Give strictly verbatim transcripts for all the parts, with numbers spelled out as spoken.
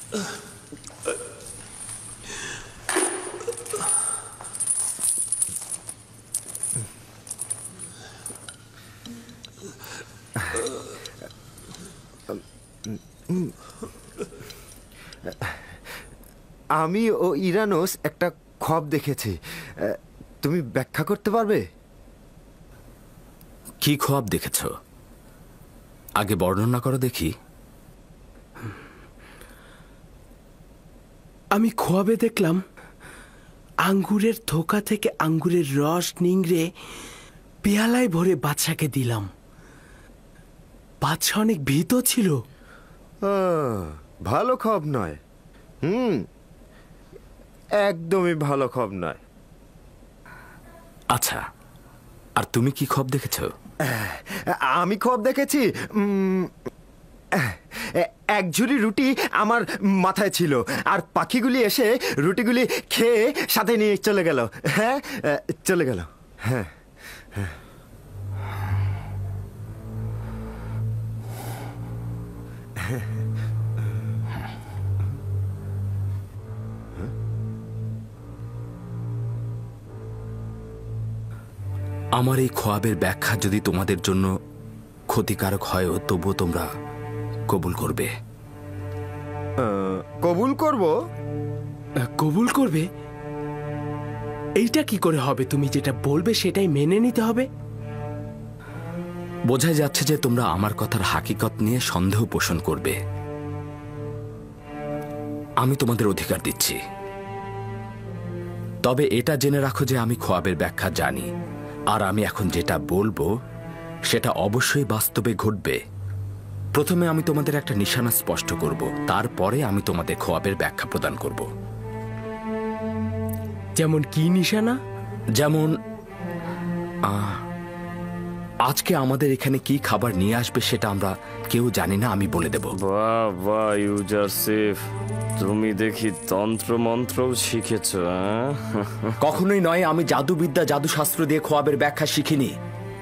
আমি ও ইরানোস একটা খোয়াব দেখেছি, তুমি ব্যাখ্যা করতে পারবে? কি খোয়াব দেখেছ? আগে বর্ণনা করো দেখি। আমি খোয়াবে দেখলাম আঙ্গুরের থোকা থেকে আঙ্গুরের রস নিংড়ে পেয়ালায় ভরে বাদশাকে দিলাম। বাদশা অনেক ভীত ছিল। ভালো খোয়াব নয়। হুম, একদমই ভালো খোয়াব নয়। আচ্ছা, আর তুমি কি খোয়াব দেখেছ? আমি খোয়াব দেখেছি, এক ঝুড়ি রুটি আমার মাথায় ছিল, আর পাখিগুলি এসে রুটিগুলি খেয়ে সাথে নিয়ে চলে গেল। হ্যাঁ, চলে গেল। হ্যাঁ হ্যাঁ। আমার এই খোয়াবের ব্যাখ্যা যদি তোমাদের জন্য ক্ষতিকারক হয়, তবুও তোমরা কবুল করবে? কবুল করব। কবুল করবে? এইটা কি করে হবে? তুমি যেটা বলবে সেটাই মেনে নিতে হবে। বোঝাই যাচ্ছে যে তোমরা আমার কথার হাকিকত নিয়ে সন্দেহ পোষণ করবে। আমি তোমাদের অধিকার দিচ্ছি, তবে এটা জেনে রাখো যে আমি খোয়াবের ব্যাখ্যা জানি, আর আমি এখন যেটা বলবো সেটা অবশ্যই বাস্তবে ঘটবে। প্রথমে আমি তোমাদের একটা নিশানা স্পষ্ট করব, তারপরে আমি তোমাদের খোয়াবের ব্যাখ্যা প্রদান করব। যেমন কি নিশানা? যেমন আজকে আমাদের এখানে কি খাবার নিয়ে আসবে সেটা আমরা কেউ জানি না, আমি বলে দেব। বাহ বাহ ইউজারসিফ, তুমি দেখি তন্ত্র মন্ত্রও শিখেছ। কখনোই নয়, আমি জাদুবিদ্যা জাদুশাস্ত্র দিয়ে খোয়াবের ব্যাখ্যা শিখিনি।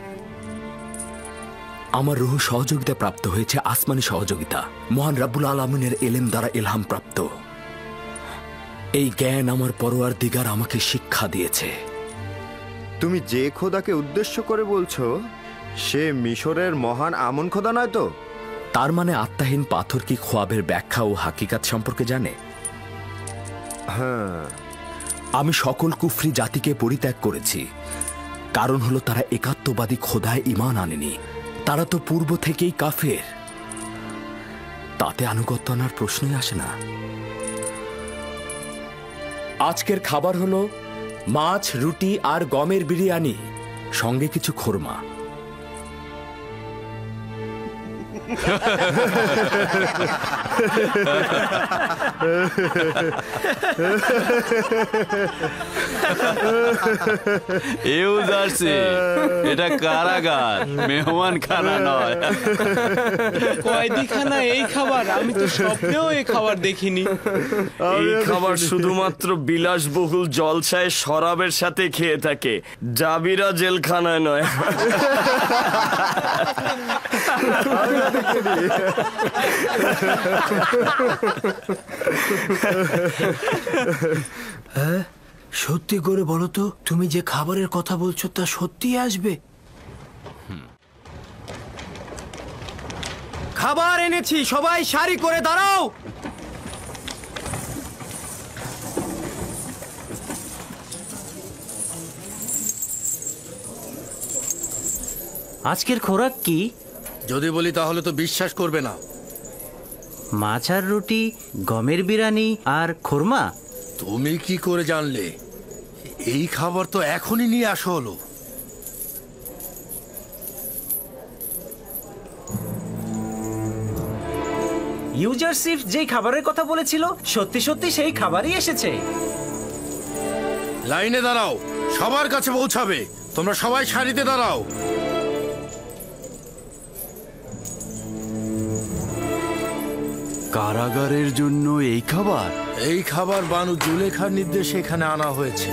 আমার রুহ সহযোগিতা প্রাপ্ত হয়েছে, আসমানি সহযোগিতা, মহান রাব্বুল আলামিনের এলেম দ্বারা ইলহাম প্রাপ্ত। এই জ্ঞান আমার পরওয়ারদিগার আমাকে শিক্ষা দিয়েছে। তুমি যে খোদাকে উদ্দেশ্য করে বলছো সে মিশরের মহান আমন খোদা নয় তো? তার মানে আত্মাহীন পাথর কি খোয়াবের ব্যাখ্যা ও হাকিকাত সম্পর্কে জানে? হ্যাঁ। আমি সকল কুফরি জাতিকে পরিত্যাগ করেছি, কারণ হলো তারা একাত্মবাদী খোদায় ঈমান আনেনি। তারা তো পূর্ব থেকেই কাফের, তাতে আনুগত্য আনার প্রশ্নই আসে না। আজকের খাবার হলো মাছ, রুটি আর গমের বিরিয়ানি, সঙ্গে কিছু খোরমা। এটা কারাগার, মেহমান খানা নয়। কয়েদিখানা এই খাবার? আমি তো স্বপ্নেও এই খাবার দেখিনি। এই খাবার শুধুমাত্র বিলাসবহুল জলসায় শরাবের সাথে খেয়ে থাকে, জাবিরা জেলখানায় নয়। হ্যাঁ, সত্যি করে বলো তো, তুমি যে খাবারের কথা বলছো তা সত্যি আসবে? খাবার এনেছি, সবাই সারি করে দাঁড়াও। আজকের খোরাক কি? যদি বলি তাহলে তো বিশ্বাস করবে না। মাছ আর রুটি, গমের বিরিয়ানি আর খোরমা। তুমি কি করে জানলে? এই খাবার তো এখনই নিয়ে আসা হলো। ইউজারসিফ যেই খাবারের কথা বলেছিল সত্যি সত্যি সেই খাবারই এসেছে। লাইনে দাঁড়াও, সবার কাছে পৌঁছাবে। তোমরা সবাই সারিতে দাঁড়াও। কারাগারের জন্য এই খাবার? এই খাবার বানু জুলেখার নির্দেশে এখানে আনা হয়েছে।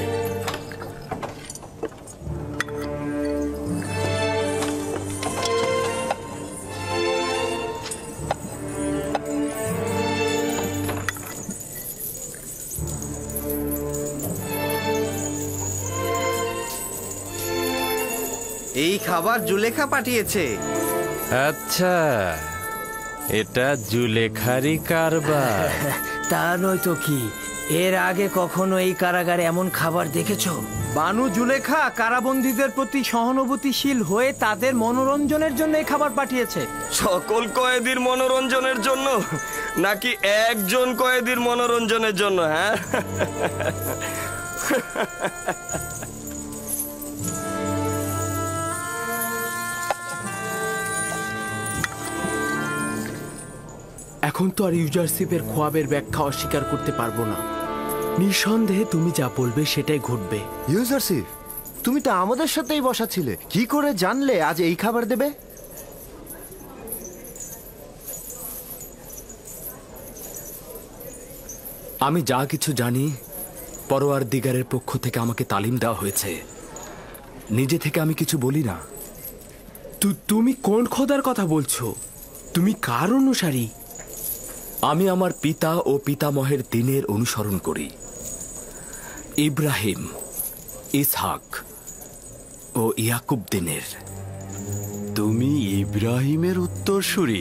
খাবার জুলেখা পাঠিয়েছে। আচ্ছা, এটা জুলেখারি কারবার। তা নয় তো কি, এর আগে কখনো এই কারাগারে এমন খাবার দেখেছো? বানু জুলেখা কারাবন্দীদের প্রতি সহানুভূতিশীল হয়ে তাদের মনোরঞ্জনের জন্য এই খাবার পাঠিয়েছে। সকল কয়েদির মনোরঞ্জনের জন্য নাকি একজন কয়েদির মনোরঞ্জনের জন্য? হ্যাঁ, এখন তো আর ইউজারশিপের খোয়াবের ব্যাখ্যা অস্বীকার করতে পারবো না। নিঃসন্দেহে তুমি যা বলবে সেটাই ঘটবে। ইউজারশিপ, তুমি তো আমাদের সাথেই বসা ছিলে, কি করে জানলে আজ এই খাবার দেবে? আমি যা কিছু জানি পরোয়ার দিগারের পক্ষ থেকে আমাকে তালিম দেওয়া হয়েছে। নিজে থেকে আমি কিছু বলি না। তুমি কোন খোদার কথা বলছো? তুমি কার অনুসারী? আমি আমার পিতা ও পিতামহের দিনের অনুসরণ করি। ইব্রাহিম, ইসহাক ও ইয়াকুব দিনের। তুমি ইব্রাহিমের উত্তরসূরি,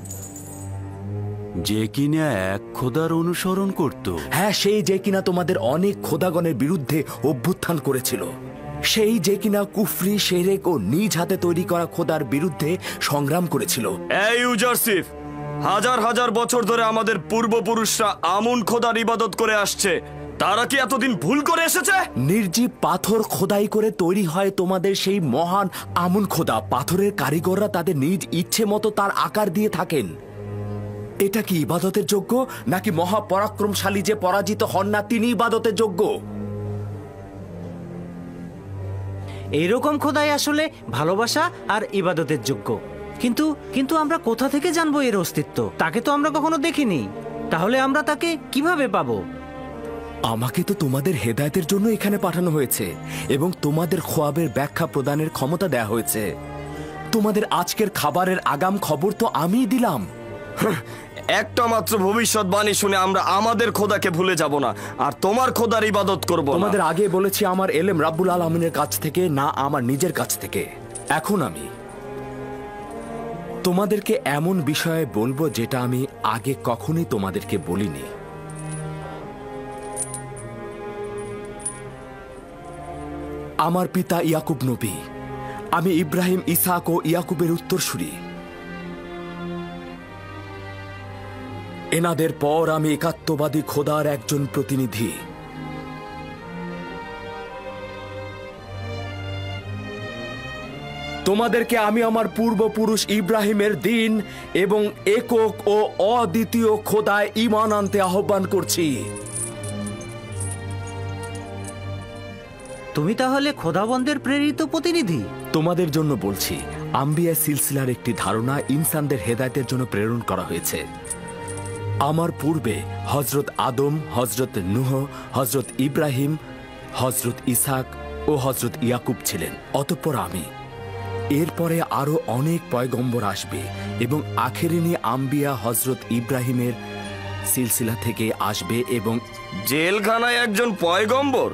যে কিনা এক খোদার অনুসরণ করত। হ্যাঁ, সেই যে কিনা তোমাদের অনেক খোদাগণের বিরুদ্ধে অভ্যুত্থান করেছিল। সেই যে কিনা কুফরি, শেরেক ও নিজ হাতে তৈরি করা খোদার বিরুদ্ধে সংগ্রাম করেছিল। এই ইউজারশিপ, হাজার হাজার বছর ধরে আমাদের পূর্বপুরুষরা আমুন খোদার ইবাদত করে আসছে। তারা কি এতদিন ভুল করে এসেছে? নির্জীব পাথর খোদাই করে তৈরি হয় তোমাদের সেই মহান আমুন খোদা। পাথরের কারিগররা তাদের নিজ ইচ্ছে মতো তার আকার দিয়ে থাকেন। এটা কি ইবাদতের যোগ্য, নাকি মহাপরাক্রমশালী যে পরাজিত হন না তিনি ইবাদতের যোগ্য? এইরকম খোদাই আসলে ভালোবাসা আর ইবাদতের যোগ্য। কিন্তু কিন্তু আমরা কোথা থেকে জানবো এর অস্তিত্ব? তাকে তো আমরা কখনো দেখিনি। তাহলে আমরা তাকে কিভাবে পাবো? আমাকে তো তোমাদের হেদায়েতের জন্য এখানে পাঠানো হয়েছে এবং তোমাদের খোয়াবের ব্যাখ্যা প্রদানের ক্ষমতা দেয়া হয়েছে। তোমাদের আজকের খাবারের আগাম খবর তো আমিই দিলাম। একটা মাত্র ভবিষ্যৎবাণী শুনে আমরা আমাদের খোদাকে ভুলে যাব না, আর তোমার খোদার ইবাদত করব না। তোমাদের আগে বলেছি আমার এলেম রাব্বুল আলামিনের কাছ থেকে, না আমার নিজের কাছ থেকে। এখন আমি তোমাদেরকে এমন বিষয়ে বলবো যেটা আমি আগে কখনোই তোমাদেরকে বলিনি। আমার পিতা ইয়াকুব নবী, আমি ইব্রাহিম, ইসহাক ও ইয়াকুবের উত্তরসূরি। এনাদের পর আমি একাত্মবাদী খোদার একজন প্রতিনিধি। তোমাদেরকে আমি আমার পূর্বপুরুষ ইব্রাহিমের দিন এবং একক ও অদ্বিতীয় খোদায় ঈমান আনতে আহ্বান করছি। তুমি তাহলে খোদাবন্দের প্রেরিত প্রতিনিধি? তোমাদের জন্য বলছি, আম্বিয়া সিলসিলার একটি ধারণা ইনসানদের হেদায়েতের জন্য প্রেরণ করা হয়েছে। আমার পূর্বে হজরত আদম, হজরত নূহ, হজরত ইব্রাহিম, হজরত ইসহাক ও হজরত ইয়াকুব ছিলেন। অতঃপর আমি। এরপরে আরো অনেক পয়গম্বর আসবে এবং আখেরিনী আম্বিয়া হজরত ইব্রাহিমের সিলসিলা থেকে আসবে। এবং জেলখানায় একজন পয়গম্বর?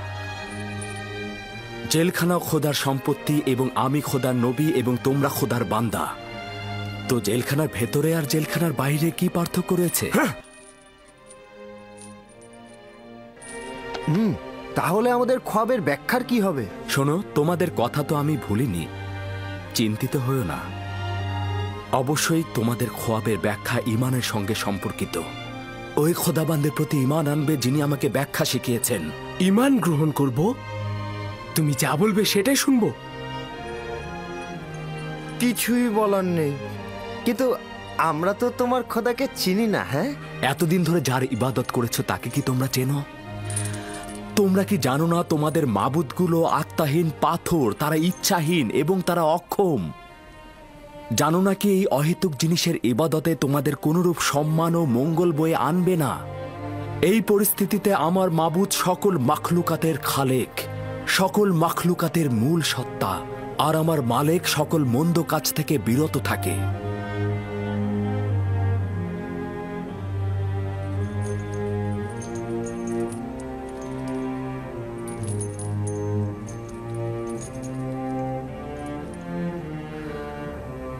জেলখানা খোদার সম্পত্তি এবং আমি খোদার নবী এবং তোমরা খোদার বান্দা। তো জেলখানার ভেতরে আর জেলখানার বাইরে কি পার্থক্য রয়েছে? হুম, তাহলে আমাদের খোয়াবের ব্যাখ্যার কি হবে? শোনো, তোমাদের কথা তো আমি ভুলিনি, চিন্তিত হও না। অবশ্যই তোমাদের খোয়াবের ব্যাখ্যা ঈমানের সঙ্গে সম্পর্কিত। ওই খোদাবান্দের প্রতি ঈমান আনবে যিনি আমাকে ব্যাখ্যা শিখিয়েছেন। ঈমান গ্রহণ করব? তুমি যা বলবে সেটাই শুনবো। কিছুই বলার নেই, কিন্তু আমরা তো তোমার খোদাকে চিনি না। হ্যাঁ, এতদিন ধরে যার ইবাদত করেছো তাকে কি তোমরা চেনো? তোমরা কি জানো না তোমাদের মাবুদগুলো আত্মাহীন পাথর, তারা ইচ্ছাহীন এবং তারা অক্ষম? জানো না কি এই অহেতুক জিনিসের ইবাদতে তোমাদের কোনরূপ সম্মান ও মঙ্গল বয়ে আনবে না? এই পরিস্থিতিতে আমার মাবুদ সকল মাখলুকাতের খালেক, সকল মাখলুকাতের মূল সত্তা, আর আমার মালেক সকল মন্দ কাজ থেকে বিরত থাকে।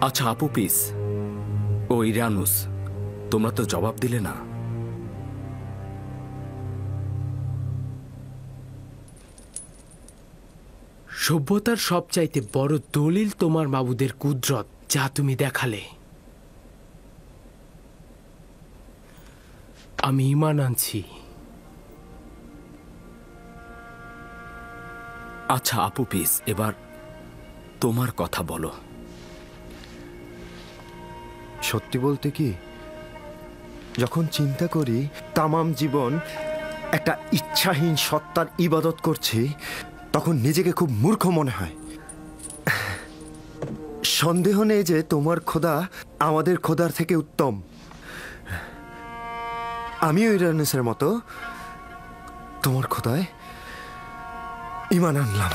আচ্ছা আপুপিস ও ইরানুস, তোমরা তো জবাব দিলে না। সভ্যতার সবচাইতে বড় দলিল তোমার মাবুদের কুদরত, যা তুমি দেখালে। আমি ঈমান আনছি। আচ্ছা আপুপিস, এবার তোমার কথা বলো। সত্যি বলতে কি, যখন চিন্তা করি তামাম জীবন একটা ইচ্ছাহীন সত্তার ইবাদত করছি, তখন নিজেকে খুব মূর্খ মনে হয়। সন্দেহ নেই যে তোমার খোদা আমাদের খোদার থেকে উত্তম। আমিও ইরানুসের মতো তোমার খোদায় ঈমান আনলাম।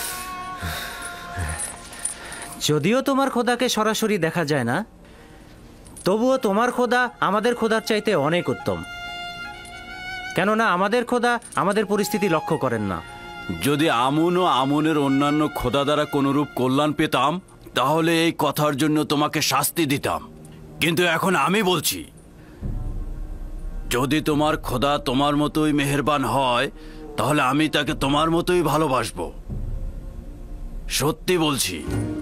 যদিও তোমার খোদাকে সরাসরি দেখা যায় না, তবুও তোমার খোদা আমাদের খোদার চাইতে অনেক উত্তম। কেননা আমাদের খোদা আমাদের পরিস্থিতি লক্ষ্য করেন না। যদি আমুন ও আমুনের অন্যান্য খোদা দ্বারা কোনরূপ কল্যাণ পেতাম, তাহলে এই কথার জন্য তোমাকে শাস্তি দিতাম। কিন্তু এখন আমি বলছি, যদি তোমার খোদা তোমার মতোই মেহেরবান হয়, তাহলে আমি তাকে তোমার মতোই ভালোবাসবো। সত্যি বলছি।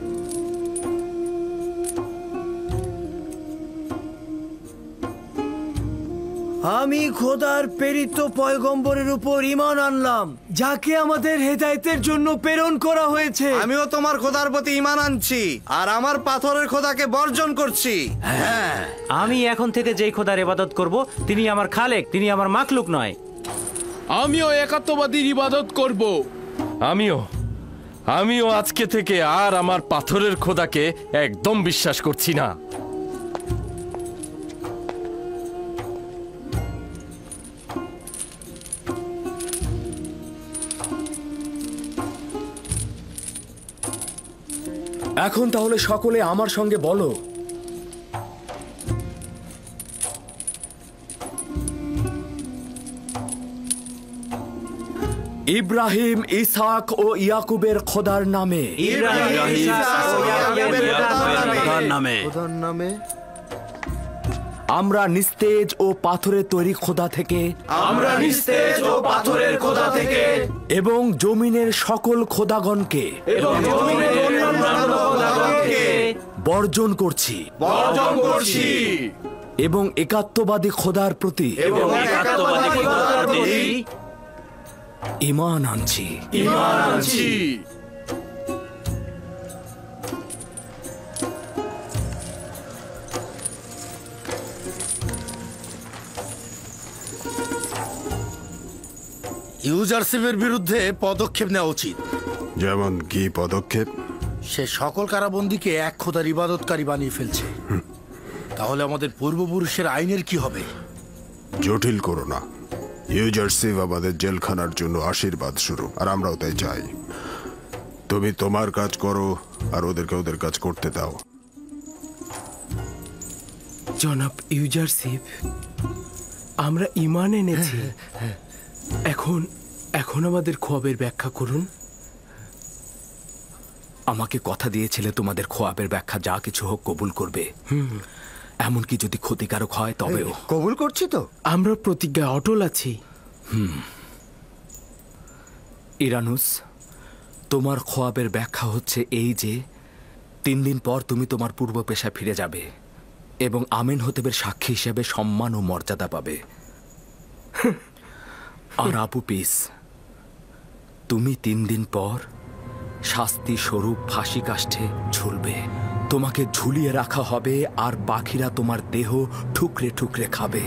আমি খোদার প্রেরিত পয়গম্বরের উপর ঈমান আনলাম, যাকে আমাদের হেদায়েতের জন্য প্রেরণ করা হয়েছে। আমিও তোমার খোদার প্রতি ঈমান আনছি, আর আমার পাথরের খোদাকে বর্জন করছি। হ্যাঁ, আমি এখন থেকে যেই খোদার ইবাদত করব, তিনি আমার খালেক, তিনি আমার মাখলুক নয়। আমিও একাত্মবাদীর ইবাদত করব। আমিও আমিও আজকে থেকে আর আমার পাথরের খোদাকে একদম বিশ্বাস করছি না। এখন তাহলে সকলে আমার সঙ্গে বলো, ইব্রাহিম, ইসহাক ও ইয়াকুবের খোদার নামে। খোদার নামে আমরা নিস্তেজ ও পাথরের তৈরি খোদা থেকে আমরা নিস্তেজ ও পাথরের খোদা থেকে এবং জমিনের সকল খোদাগণকে এবং জমিনের অন্যান্য খোদাগণকে বর্জন করছি বর্জন করছি এবং একাত্মবাদী খোদার প্রতি এবং একাত্মবাদী খোদার প্রতি ঈমান আনছি ঈমান আনছি। ইউজারশিপের বিরুদ্ধে পদক্ষেপ নেওয়া উচিত। যেমন কি পদক্ষেপ? সে সকল কারাবন্দীকে এক খোদার ইবাদতকারী বানিয়ে ফেলছে। তাহলে আমাদের পূর্বপুরুষের আইনের কি হবে? জটিল করো না। ইউজারশিপ আমাদের জেলখানার জন্য আশীর্বাদ স্বরূপ, আর আমরাও তাই চাই। তুমি তোমার কাজ করো আর ওদেরকে ওদের কাজ করতে দাও। জনাব ইউজারশিপ, আমরা ঈমান এনেছি। এখন এখন আমাদের খোয়াবের ব্যাখ্যা করুন। আমাকে কথা দিয়েছিলে তোমাদের খোয়াবের ব্যাখ্যা যা কিছু হোক কবুল করবে, এমনকি যদি ক্ষতিকারক হয় তবেও। কবুল করছি তো। আমরা প্রতিজ্ঞায় অটল আছি। হুম ইরানুস, তোমার খোয়াবের ব্যাখ্যা হচ্ছে এই যে তিন দিন পর তুমি তোমার পূর্ব পেশায় ফিরে যাবে এবং আমেন হতেবের সাক্ষী হিসেবে সম্মান ও মর্যাদা পাবে। আর আপু পিস, তুমি তিন দিন পর শাস্তি স্বরূপ ফাঁসি কাষ্ঠে ঝুলবে। তোমাকে ঝুলিয়ে রাখা হবে আর পাখিরা তোমার দেহ ঠুকরে ঠুকরে খাবে।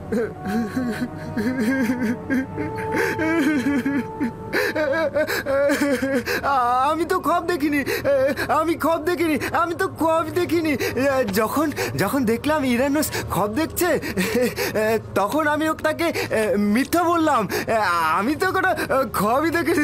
আমি তো খব দেখিনি, আমি খব দেখিনি, আমি তো খব দেখিনি। যখন যখন দেখলাম ইরানুস খব দেখছে, তখন আমি তাকে মিথ্যা বললাম। আমি তো কোনো খবই দেখিনি।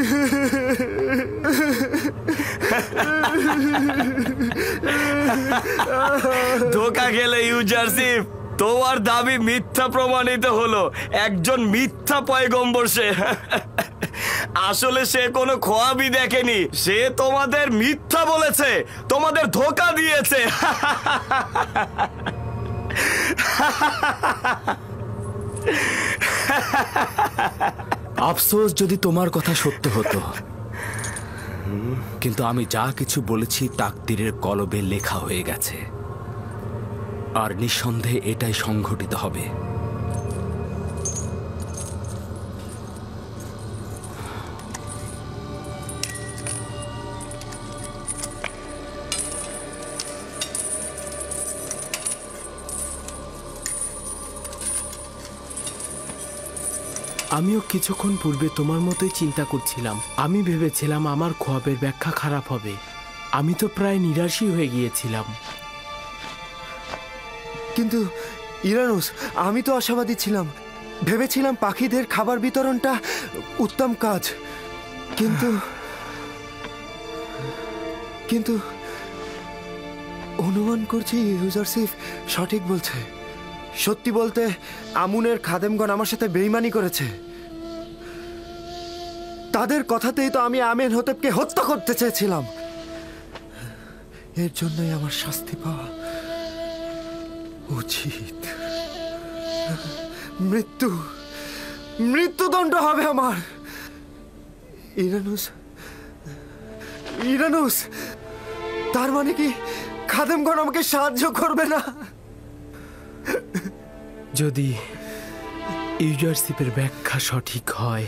ধোকা গেলে ইউজারশিপ, তোমার দাবি মিথ্যা প্রমাণিত হলো। একজন মিথ্যা পয়গম্বর সে। আসলে সে কোনো খোয়াবই দেখেনি, সে তোমাদের মিথ্যা বলেছে, তোমাদের ধোকা দিয়েছে। আফসোস যদি তোমার কথা সত্য হতো, কিন্তু আমি যা কিছু বলেছি তাকদীরের কলবে লেখা হয়ে গেছে, আর নিঃসন্দেহে এটাই সংঘটিত হবে। আমিও কিছুক্ষণ পূর্বে তোমার মতোই চিন্তা করছিলাম। আমি ভেবেছিলাম আমার খোয়াবের ব্যাখ্যা খারাপ হবে। আমি তো প্রায় নিরাশই হয়ে গিয়েছিলাম। কিন্তু ইরানুস, আমি তো আশাবাদী ছিলাম, ভেবেছিলাম পাখিদের খাবার বিতরণটা উত্তম কাজ। কিন্তু কিন্তু অনুমান করছি ইউজারশিপ সঠিক বলছে। সত্যি বলতে আমুনের খাদেমগণ আমার সাথে বেইমানি করেছে। তাদের কথাতেই তো আমি আমেন হতেবকে হত্যা করতে চেয়েছিলাম। এর জন্যই আমার শাস্তি পাওয়া উচিত। মৃত্যু, মৃত্যুদণ্ড হবে আমার। ইরানুস, ইরানুস, তার মানে কি খাদেমগণ আমাকে সাহায্য করবে না? যদি ইউজারশিপের ব্যাখ্যা সঠিক হয়,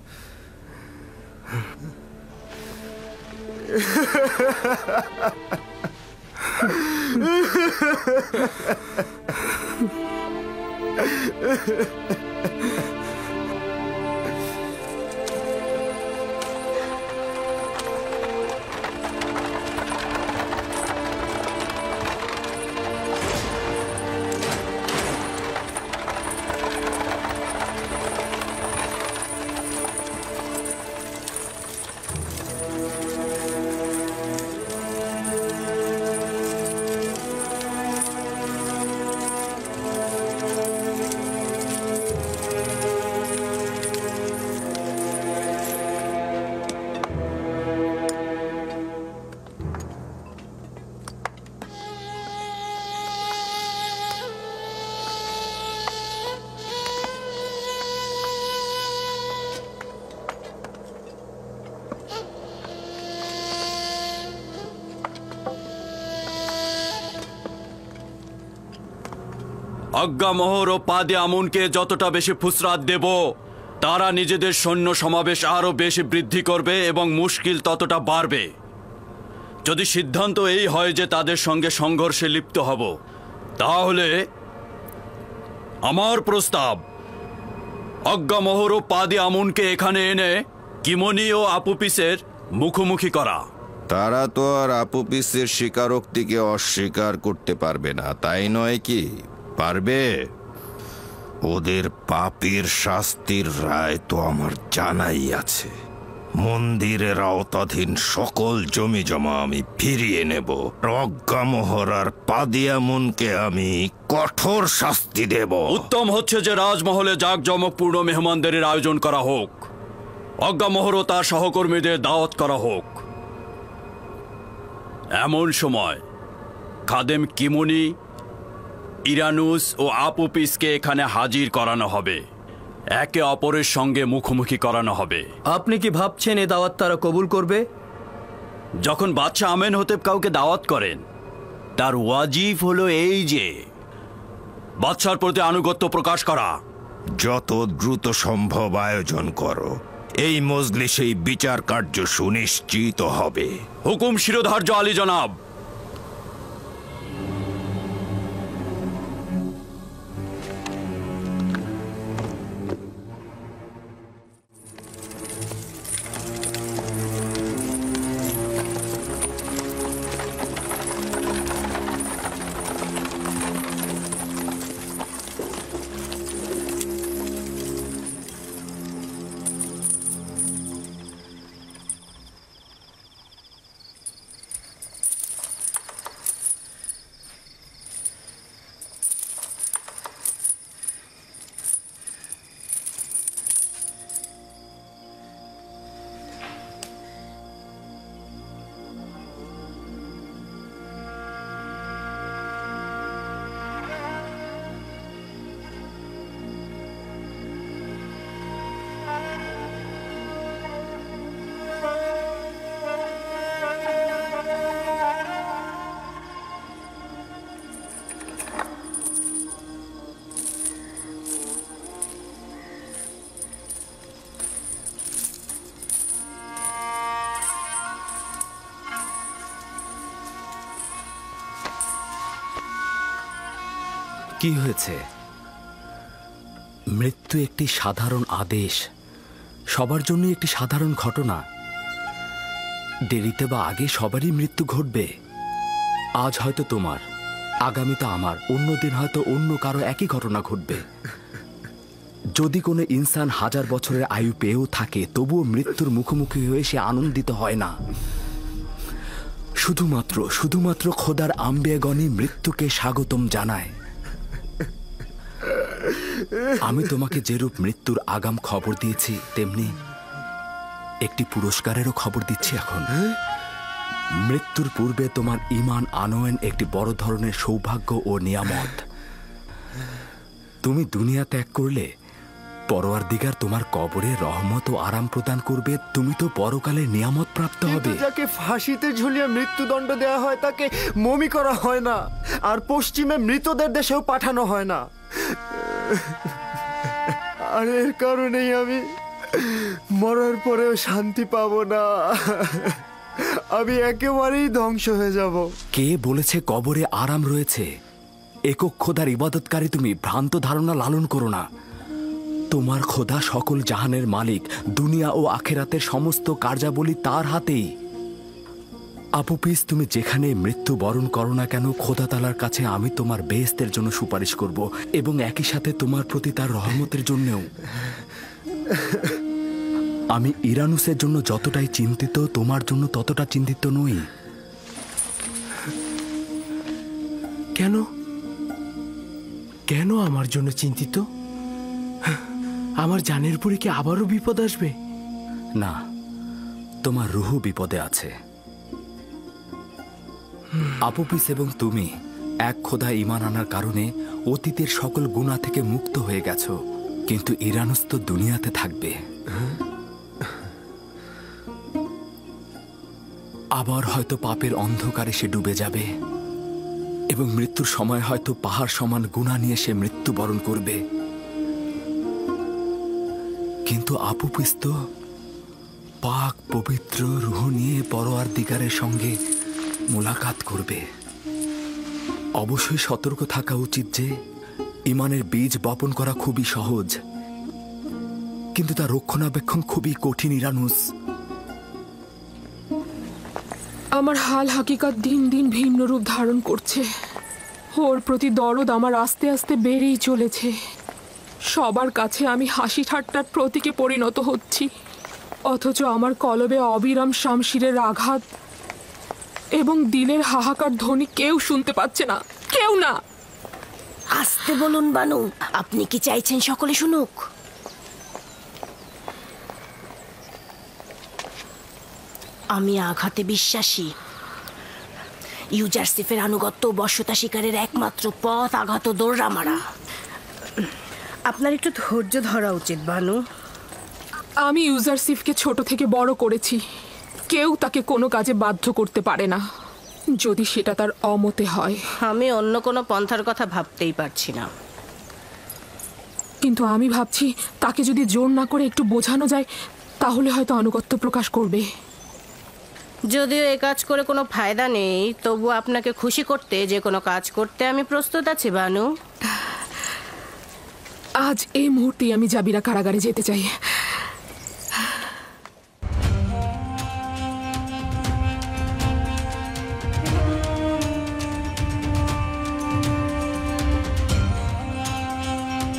আজ্ঞামোহর ও পাদে আমুনকে যতটা বেশি ফুসরাত দেব, তারা নিজেদের সৈন্য সমাবেশ আরো বেশি বৃদ্ধি করবে এবং মুশকিল ততটা বাড়বে। যদি সিদ্ধান্ত এই হয় যে তাদের সঙ্গে সংঘর্ষে লিপ্ত হব, তাহলে আমার প্রস্তাব আজ্ঞামোহর ও পাদে আমুনকে এখানে এনে কিমনি ও আপুপিসের মুখোমুখি করা। তারা তো আর আপুপিসের স্বীকারোক্তিকে অস্বীকার করতে পারবে না, তাই নয় কি? পারবে? ওদের পাপের শাস্তির রায় তো আমার জানাই আছে। মন্দিরের আওতাধীন সকল জমি জমা আমি ফিরিয়ে নেব। আজ্ঞামোহর আর পাদিয়ামুনকে আমি কঠোর শাস্তি দেব। উত্তম হচ্ছে যে রাজমহলে জাঁকজমকপূর্ণ মেহমানদের আয়োজন করা হোক। আজ্ঞামোহর ও তার সহকর্মীদের দাওয়াত করা হোক। এমন সময় খাদেম কিমনি, ইরানুস ও আপুপিসকে এখানে হাজির করানো হবে। একে অপরের সঙ্গে মুখোমুখি করানো হবে। আপনি কি ভাবছেন এ দাওয়াত তারা কবুল করবে? যখন বাদশাহ আমেন হতেব কাউকে দাওয়াত করেন, তার ওয়াজিব হলো এই যে বাদশার প্রতি আনুগত্য প্রকাশ করা। যত দ্রুত সম্ভব আয়োজন করো, এই মজলিসেই বিচার কার্য সুনিশ্চিত হবে। হুকুম শিরোধার্য আলী জনাব। কি হয়েছে? মৃত্যু একটি সাধারণ আদেশ, সবার জন্য একটি সাধারণ ঘটনা। দেরিতে বা আগে সবারই মৃত্যু ঘটবে। আজ হয়তো তোমার, আগামীতে আমার, অন্যদিন হয়তো অন্য কারো একই ঘটনা ঘটবে। যদি কোনো ইনসান হাজার বছরের আয়ু পেয়েও থাকে, তবুও মৃত্যুর মুখোমুখি হয়ে সে আনন্দিত হয় না। শুধুমাত্র শুধুমাত্র খোদার আম্বিয়াগণই মৃত্যুকে স্বাগতম জানায়। আমি তোমাকে যেরূপ মৃত্যুর আগাম খবর দিয়েছি, তেমনি একটি পুরস্কারেরও খবর দিচ্ছি এখন। মৃত্যুর পূর্বে তোমার ঈমান আনয়ন একটি বড় ধরনের সৌভাগ্য ও নিয়ামত। তুমি দুনিয়া ত্যাগ করলে পরওয়ারদিগার তোমার কবরে রহমত ও আরাম প্রদান করবে। তুমি তো পরকালে নিয়ামত প্রাপ্ত হবে। যাকে ফাঁসিতে ঝুলিয়ে মৃত্যুদণ্ড দেওয়া হয় তাকে মমি করা হয় না, আর পশ্চিমে মৃতদের দেশেও পাঠানো হয় না। আর এর কারণেই আমি মরার পরেও শান্তি পাবো না। আমি একেবারেই ধ্বংস হয়ে যাব। কে বলেছে কবরে আরাম রয়েছে? একক খোদার ইবাদতকারী তুমি, ভ্রান্ত ধারণা লালন করো না। তোমার খোদা সকল জাহানের মালিক, দুনিয়া ও আখেরাতের সমস্ত কার্যাবলী তার হাতেই। আপুপিস, তুমি যেখানে মৃত্যু বরণ করো না কেন, খোদা তালার কাছে আমি তোমার বেহেশতের জন্য সুপারিশ করব, এবং একই সাথে তোমার প্রতি তার রহমতের জন্যও। আমি ইরানুসের জন্য যতটাই চিন্তিত, তোমার জন্য ততটা চিন্তিত নই। কেন কেন আমার জন্য চিন্তিত? আমার জানের উপরে কি আবারও বিপদ আসবে? না, তোমার রুহু বিপদে আছে। আপুপিস এবং তুমি এক খোদা ঈমান আনার কারণে অতীতের সকল গুনাহ থেকে মুক্ত হয়ে গেছো, কিন্তু ইরানুস তো দুনিয়াতে থাকবে। আবার হয়তো পাপের অন্ধকারে সে ডুবে যাবে, এবং মৃত্যুর সময় হয়তো পাহাড় সমান গুনাহ নিয়ে সে মৃত্যুবরণ করবে। কিন্তু আপুপিস তো পাক পবিত্র রুহ নিয়ে পরওয়ারদিগারের সঙ্গে মোলাকাত করবে। অবশ্যই সতর্ক থাকা উচিত যে ঈমানের বীজ বপন করা খুবই সহজ, কিন্তু তার রক্ষণাবেক্ষণ খুবই কঠিন। ইরানুস, আমার হাল হাকিকাত দিন দিন ভিন্ন রূপ ধারণ করছে। ওর প্রতি দরদ আমার আস্তে আস্তে বেড়েই চলেছে। সবার কাছে আমি হাসি ঠাট্টার প্রতীকে পরিণত হচ্ছি, অথচ আমার কলবে অবিরাম শামশিরের আঘাত এবং দিলের হাহাকার ধ্বনি কেউ শুনতে পাচ্ছে না, কেউ না। আস্তে বলুন বানু, আপনি কি চাইছেন সকলে শুনুক? আমি আঘাতে বিশ্বাসী। ইউজারসিফের আনুগত্য ও বশ্যতা শিকারের একমাত্র পথ আঘাত ও দৌড়া মারা। আপনার একটু ধৈর্য ধরা উচিত বানু। আমি ইউজারসিফকে ছোট থেকে বড় করেছি। কেউ তাকে কোনো কাজে বাধ্য করতে পারে না, যদি সেটা তার অমতে হয়। আমি অন্য কোনো পন্থার কথা ভাবতেই পারছি না। কিন্তু আমি ভাবছি তাকে যদি জোর না করে একটু বোঝানো যায়, তাহলে হয়তো আনুগত্য প্রকাশ করবে। যদিও এই কাজ করে কোনো ফায়দা নেই, তবু আপনাকে খুশি করতে যে কোনো কাজ করতে আমি প্রস্তুত আছি বানু। আজ এই মুহূর্তেই আমি জাবিরা কারাগারে যেতে চাই।